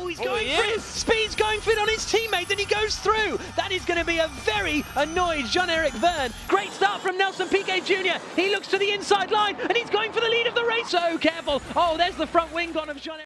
he's going for it. Speed's going for it on his teammate, and he goes through. That is going to be a very annoyed Jean-Eric Vergne. Great start from Nelson Piquet Jr. He looks to the inside line, and he's going for the lead of the race. So careful. Oh, there's the front wing gone of Jean-Eric.